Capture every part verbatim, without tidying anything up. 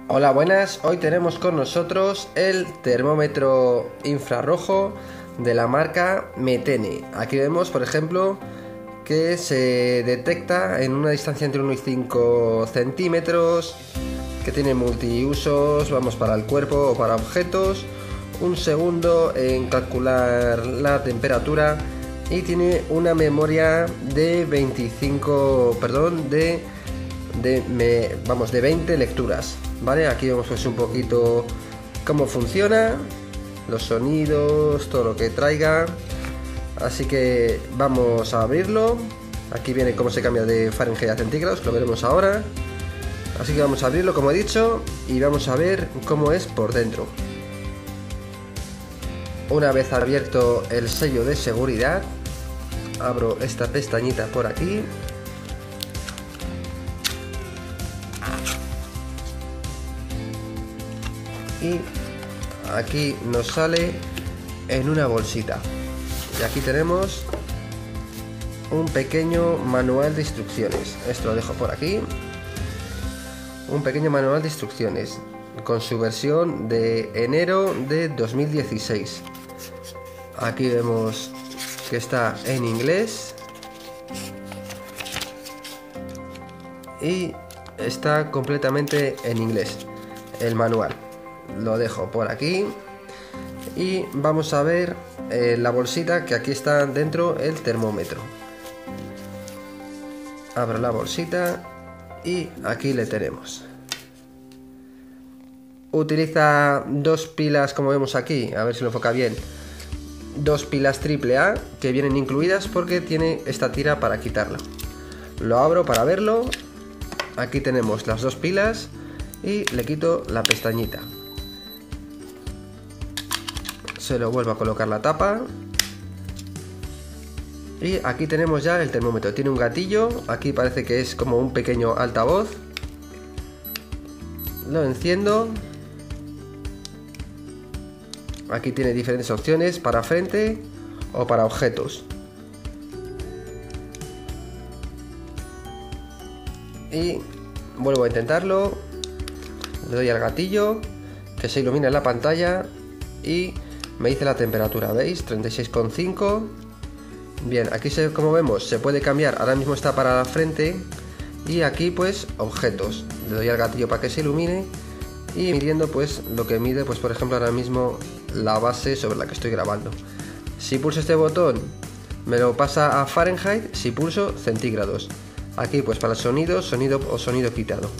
Hola, buenas. Hoy tenemos con nosotros el termómetro infrarrojo de la marca Metene. Aquí vemos, por ejemplo, que se detecta en una distancia entre uno y cinco centímetros, que tiene multiusos, vamos, para el cuerpo o para objetos, un segundo en calcular la temperatura y tiene una memoria de veinticinco, perdón, de, de me, vamos, de veinte lecturas. Vale, aquí vemos pues un poquito cómo funciona, los sonidos, todo lo que traiga. Así que vamos a abrirlo. Aquí viene cómo se cambia de Fahrenheit a centígrados, que lo veremos ahora. Así que vamos a abrirlo, como he dicho, y vamos a ver cómo es por dentro. Una vez abierto el sello de seguridad, abro esta pestañita por aquí. Y aquí nos sale en una bolsita. Y aquí tenemos un pequeño manual de instrucciones. Esto lo dejo por aquí. Un pequeño manual de instrucciones con su versión de enero de dos mil dieciséis. Aquí vemos que está en inglés y está completamente en inglés el manual. Lo dejo por aquí y vamos a ver eh, la bolsita, que aquí está dentro el termómetro. Abro la bolsita y aquí le tenemos. Utiliza dos pilas, como vemos aquí, a ver si lo enfoca bien. Dos pilas triple A que vienen incluidas porque tiene esta tira para quitarla. Lo abro para verlo. Aquí tenemos las dos pilas y le quito la pestañita. Se lo vuelvo a colocar la tapa. Y aquí tenemos ya el termómetro. Tiene un gatillo. Aquí parece que es como un pequeño altavoz. Lo enciendo. Aquí tiene diferentes opciones para frente o para objetos. Y vuelvo a intentarlo. Le doy al gatillo, que se ilumina en la pantalla y me dice la temperatura, ¿veis? treinta y seis coma cinco. Bien, aquí se, como vemos se puede cambiar, ahora mismo está para la frente. Y aquí pues objetos, le doy al gatillo para que se ilumine y midiendo pues lo que mide, pues por ejemplo ahora mismo la base sobre la que estoy grabando. Si pulso este botón me lo pasa a Fahrenheit, si pulso centígrados. Aquí pues para el sonido, sonido o sonido quitado.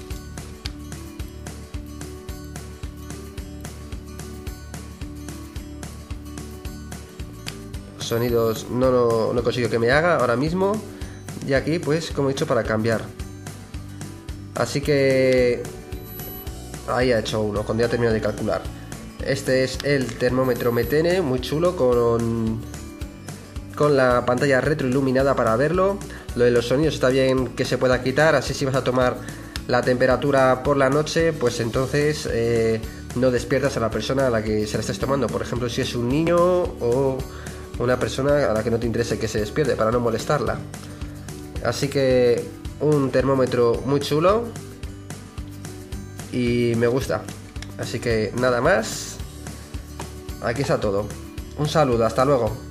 Sonidos no, no, no consigo que me haga ahora mismo. Y aquí pues como he dicho para cambiar. Así que ahí ha hecho uno cuando ya termino de calcular. Este es el termómetro Metene, muy chulo, con, con la pantalla retroiluminada para verlo. Lo de los sonidos está bien que se pueda quitar, así si vas a tomar la temperatura por la noche, pues entonces eh, no despiertas a la persona a la que se la estés tomando. Por ejemplo, si es un niño o una persona a la que no te interese que se despierte, para no molestarla. Así que un termómetro muy chulo y me gusta. Así que nada más. Aquí está todo. Un saludo, hasta luego.